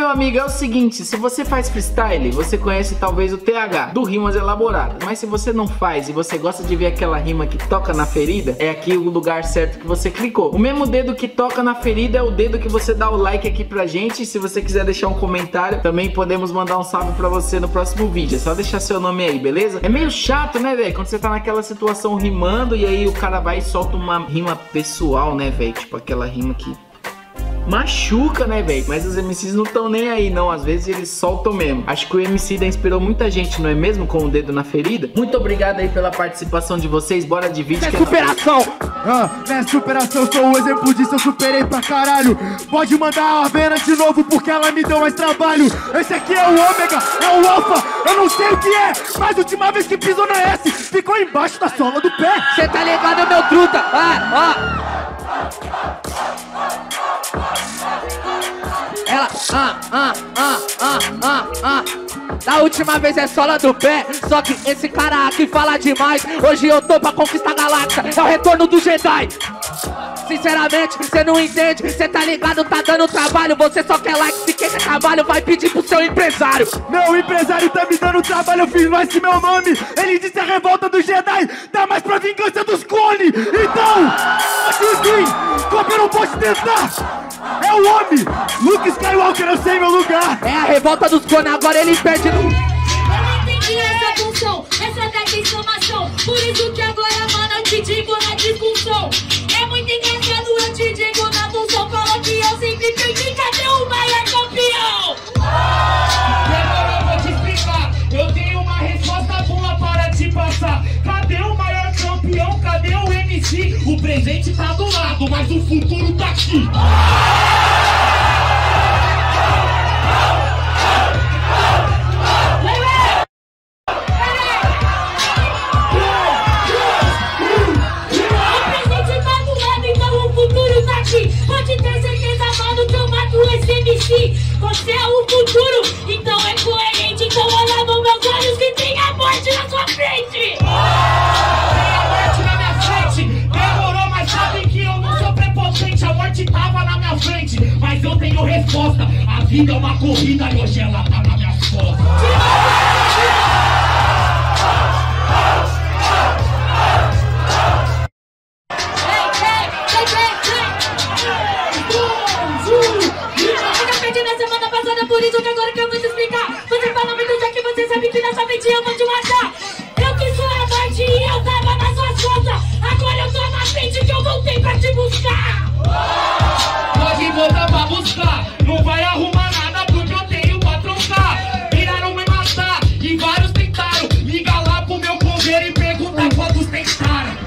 meu amigo, é o seguinte, se você faz freestyle, você conhece talvez o TH, do Rimas Elaboradas. Mas se você não faz e você gosta de ver aquela rima que toca na ferida, é aqui o lugar certo que você clicou. O mesmo dedo que toca na ferida é o dedo que você dá o like aqui pra gente. E se você quiser deixar um comentário, também podemos mandar um salve pra você no próximo vídeo. É só deixar seu nome aí, beleza? É meio chato, né, velho? Quando você tá naquela situação rimando e aí o cara vai e solta uma rima pessoal, né, velho? Tipo aquela rima que machuca, né, velho? Mas os MCs não estão nem aí, não. Às vezes eles soltam mesmo. Acho que o MC da inspirou muita gente, não é mesmo? Com o dedo na ferida. Muito obrigado aí pela participação de vocês. Bora de vídeo. É superação! Minha superação, sou um exemplo disso, eu superei pra caralho. Pode mandar a Vena de novo porque ela me deu mais trabalho. Esse aqui é o ômega, é o alfa, eu não sei o que é, mas a última vez que pisou na S, ficou embaixo da sola do pé. Cê tá ligado, meu truta? Ela, da última vez é sola do pé. Só que esse cara aqui fala demais. Hoje eu tô pra conquistar a galáxia. É o retorno do Jedi. Sinceramente, cê não entende. Cê tá ligado, tá dando trabalho. Você só quer like, se quer trabalho, vai pedir pro seu empresário. Meu empresário tá me dando trabalho, eu fiz mais que meu nome. Ele disse a revolta do Jedi, dá mais pra vingança dos clones. Então, assim, como eu não posso tentar? É o homem, Luke Skywalker, eu sei meu lugar. É a revolta dos clones, agora ele perde no... Eu não entendi essa função, essa dessa exclamação. Por isso que agora, mano, eu te digo na discussão. É muito engraçado, eu te digo na função. Falou que eu sempre perdi, cadê o maior campeão? Agora eu vou te explicar, eu tenho uma resposta boa para te passar. Cadê o maior campeão, cadê o MC? O presente tá do lado, mas o futuro tá aqui. Você é o futuro, então é coerente. Então olha nos meus olhos que tem a morte na sua frente. Tem a morte na minha frente. Demorou, mas sabe que eu não sou prepotente. A morte tava na minha frente, mas eu tenho resposta. A vida é uma corrida e hoje ela tá na minha costas. Por isso que agora que eu vou te explicar. Você fala muito já que você sabe que nessa frente eu vou te matar. Eu que sou a morte e eu tava nas suas costas. Agora eu tô na frente que eu voltei pra te buscar. Pode voltar pra buscar, não vai arrumar nada porque eu tenho pra trocar. Viraram me matar e vários tentaram. Liga lá pro meu coveiro e pergunta quantos tentaram.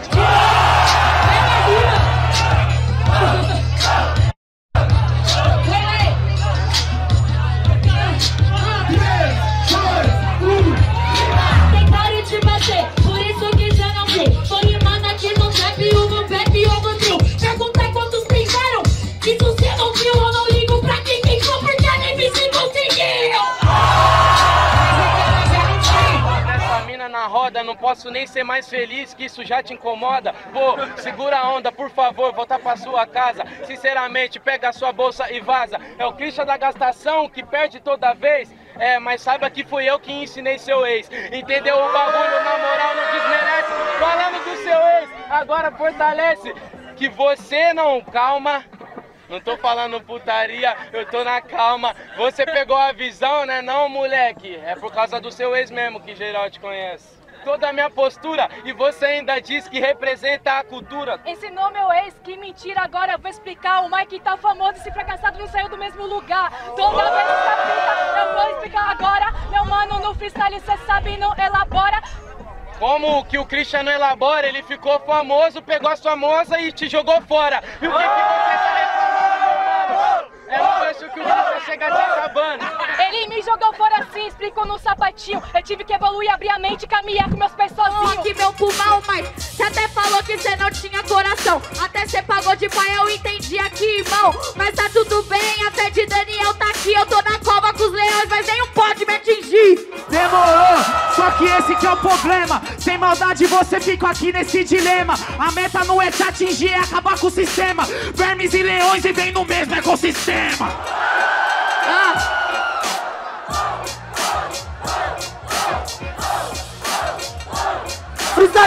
Não posso nem ser mais feliz, que isso já te incomoda. Pô, segura a onda, por favor, volta pra sua casa. Sinceramente, pega a sua bolsa e vaza. É o Christian da gastação que perde toda vez. É, mas saiba que fui eu que ensinei seu ex. Entendeu o bagulho, na moral, não desmerece. Falando do seu ex, agora fortalece. Que você não calma. Não tô falando putaria, eu tô na calma. Você pegou a visão, né não, moleque? É por causa do seu ex mesmo que geral te conhece. Toda a minha postura e você ainda diz que representa a cultura. Ensinou meu ex, que mentira, agora eu vou explicar. O Mike tá famoso, esse fracassado não saiu do mesmo lugar. Toda vez essa fita, eu vou explicar agora. Meu mano, no freestyle cê sabe, não elabora. Como que o Christian não elabora? Ele ficou famoso, pegou a sua moça e te jogou fora. E o que você tá reclamando, meu mano? É o preço que o Christian chega te acabando. Ele me jogou fora assim, explicou no sapatinho. Eu tive que evoluir, abrir a mente e caminhar com meus pés sozinho. Que meu pulmão, mas você até falou que você não tinha coração. Até você pagou de pai, eu entendi aqui, irmão. Mas tá tudo bem, a fé de Daniel tá aqui. Eu tô na cova com os leões, mas nenhum pode me atingir. Demorou, só que esse que é o problema. Sem maldade você fica aqui nesse dilema. A meta não é te atingir, é acabar com o sistema. Vermes e leões vivem no mesmo ecossistema.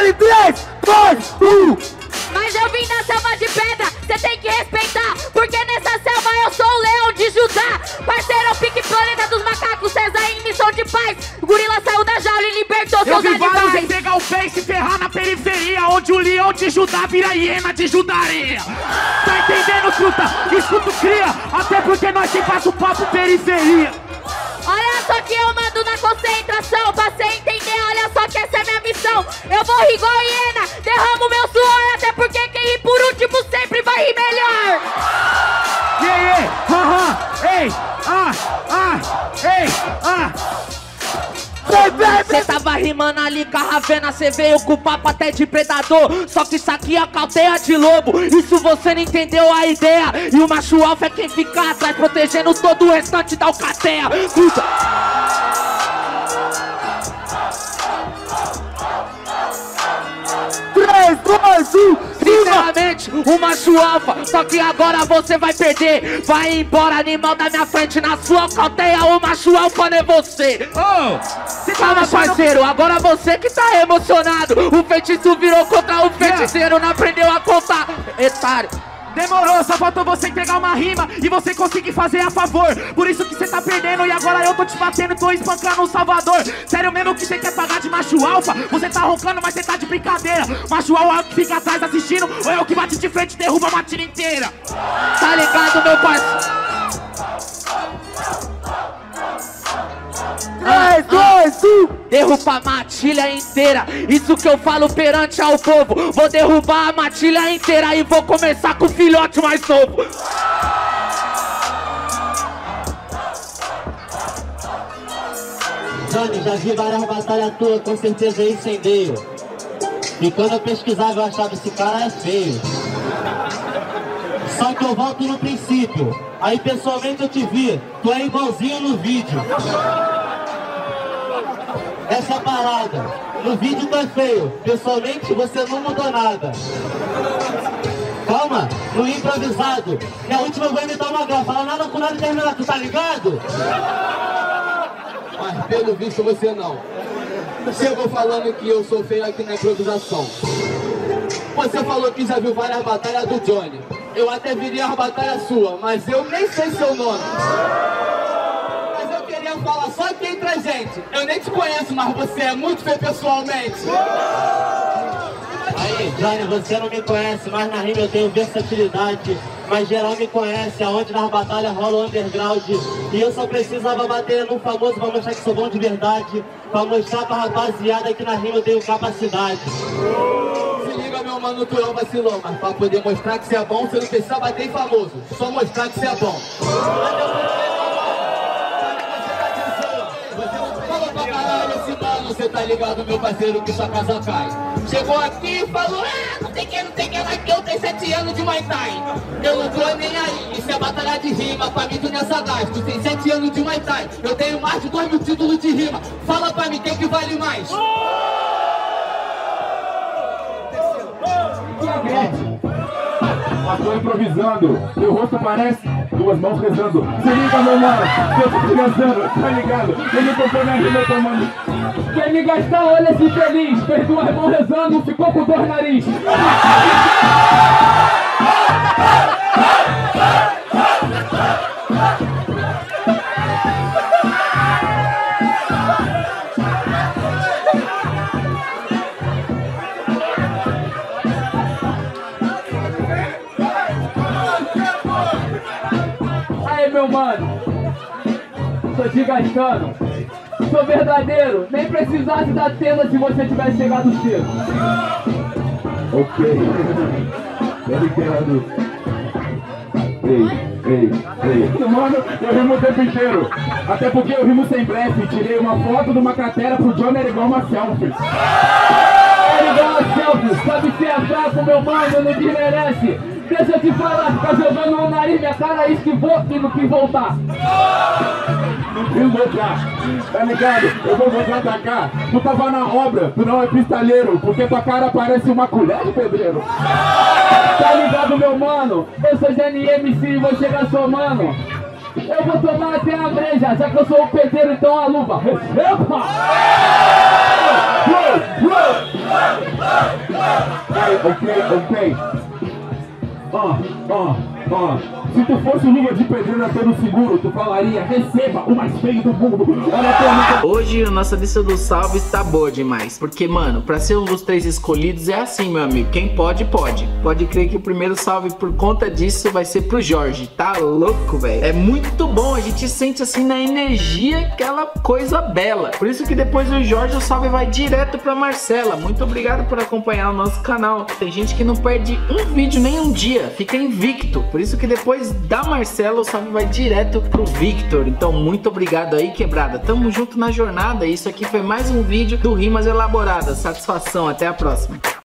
Dá-lhe 3, 2, 1. Mas eu vim da selva de pedra, cê tem que respeitar, porque nessa selva eu sou o leão de Judá. Parceiro, pique planeta dos macacos, César em missão de paz. O gorila saiu da jaula e libertou Eu seus vi vários animais. entregar o pé e se ferrar na periferia, onde o leão de Judá vira hiena de Judareia. Tá entendendo, truta? Escuta o cria, até porque nós se faz o papo periferia. Olha só que eu mando na concentração, pra cê entender, olha só que essa é minha missão. Eu vou rir igual hiena, derramo meu suor, até porque quem ri por último sempre vai rir melhor. Ei, ei, ei, Cê tava rimando ali com a Ravena, cê veio com o papo até de predador. Só que isso aqui é calteia de lobo, isso você não entendeu a ideia. E o macho alfa é quem fica atrás, protegendo todo o restante da alcateia. Puta. 3, 2, 1. Sinceramente, o macho alfa, só que agora você vai perder. Vai embora, animal da minha frente, na sua calteia o macho alfa não é você. Calma, parceiro, agora você que tá emocionado. O feitiço virou contra o feiticeiro, não aprendeu a contar. Etário. Demorou, só faltou você entregar uma rima e você conseguir fazer a favor. Por isso que você tá perdendo e agora eu tô te batendo, tô espancando o Salvador. Sério mesmo que você quer pagar de macho alfa? Você tá roncando, mas você tá de brincadeira. Macho alfa é o que fica atrás assistindo, ou é o que bate de frente e derruba a matilha inteira? Tá ligado, meu parceiro? 3, 2, 1. Derruba a matilha inteira, isso que eu falo perante ao povo. Vou derrubar a matilha inteira e vou começar com o filhote mais novo. Johnny, já vi várias batalhas tuas, com certeza é incendeio. E quando eu pesquisava eu achava esse cara é feio. Só que eu volto no princípio, aí pessoalmente eu te vi, tu é igualzinho no vídeo. Essa parada, no vídeo tá feio, pessoalmente você não mudou nada. Calma, no improvisado, na última eu vou imitar uma grava, fala nada com nada terminar, tu tá ligado? Mas pelo visto você não. Chegou falando que eu sou feio aqui na improvisação. Você falou que já viu várias batalhas do Johnny. Eu até viria as batalhas sua, mas eu nem sei seu nome. Eu falo só aqui entre a gente. Eu nem te conheço, mas você é muito feio pessoalmente. Aí, Johnny, você não me conhece, mas na rima eu tenho versatilidade. Mas geral me conhece, aonde nas batalhas rola o underground. E eu só precisava bater no famoso pra mostrar que sou bom de verdade. Pra mostrar pra rapaziada que na rima eu tenho capacidade. Se liga, meu mano, tu é um vacilão. Mas pra poder mostrar que você é bom, você não precisa bater em famoso. Só mostrar que você é bom. Você tá ligado, meu parceiro, que sua casa cai. Chegou aqui e falou, não tem que, ela que eu tenho 7 anos de Muay Thai. Eu não tô nem aí, isso é batalha de rima, pra mim tu não é sagaz. Tu tem 7 anos de Muay Thai, eu tenho mais de 2 mil títulos de rima. Fala pra mim, quem que vale mais? Eu tô improvisando, teu rosto parece 2 mãos rezando. Se liga, meu mano, eu tô te rezando, tá ligado? Eu não tô falando rima, eu tô tomando. Quem me gastar, olha esse feliz. Fez 2 mãos rezando, ficou com 2 nariz. Meu mano, tô te gastando, sou verdadeiro, nem precisasse da tenda se você tivesse chegado cedo. Ok, obrigado. Ei, mano, eu rimo o tempo inteiro, até porque eu rimo sem blefe. Tirei uma foto de uma cratera pro Johnny, era igual uma selfie. Era igual uma selfie, sabe se é fraco, meu mano, não desmerece. Deixa eu te falar, fica jogando no nariz, minha cara esquivou e não quis voltar. Não quis voltar, tá ligado? Eu vou contra-atacar. Tu tava na obra, tu não é pistaleiro, porque tua cara parece uma colher de pedreiro. Tá ligado, meu mano? Eu sou GNMC e vou chegar somando. Eu vou tomar até a breja, já que eu sou o pedreiro, então a luva. Receba! Ok. Se tu fosse luva de pedreiro todo seguro, tu falaria, receba o mais feio do mundo. Olha, hoje a nossa lista dos salves tá boa demais. Porque, mano, pra ser um dos 3 escolhidos é assim, meu amigo. Quem pode, pode. Pode crer que o primeiro salve por conta disso vai ser pro Jorge. Tá louco, velho. É muito bom, a gente sente assim na energia aquela coisa bela. Por isso que depois do Jorge o salve vai direto pra Marcela. Muito obrigado por acompanhar o nosso canal. Tem gente que não perde um vídeo nem um dia, fica invicto. Por isso que depois da Marcela o salve vai direto pro Victor. Então muito obrigado aí, quebrada. Tamo junto na jornada. Isso aqui foi mais um vídeo do Rimas Elaboradas. Satisfação, até a próxima.